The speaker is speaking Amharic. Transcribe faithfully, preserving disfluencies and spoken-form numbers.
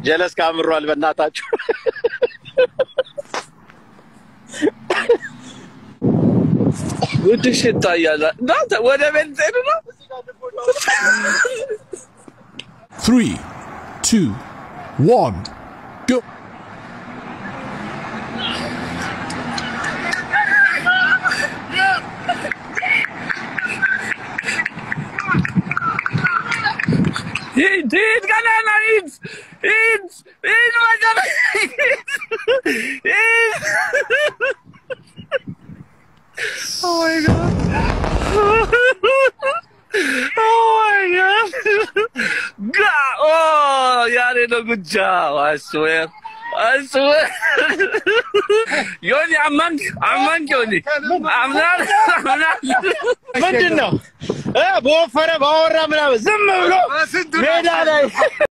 ጀለስ ካምሯል በእናታችሁ ውድሽ ይታያል ዳታ ወደ ቤንቴን ነው three two one go Eat, eat, banana, eat, eat, eat, banana, eat. Oh my god. Oh my god. God. Oh, yeah, they did a good job, I swear. I swear. Yoni, I'm man, I'm man, Yoni. I'm not, I'm not. ምንድነው እ ቦፈረ ባወራ ምናምን ዝም ብሎ ሜዳ ላይ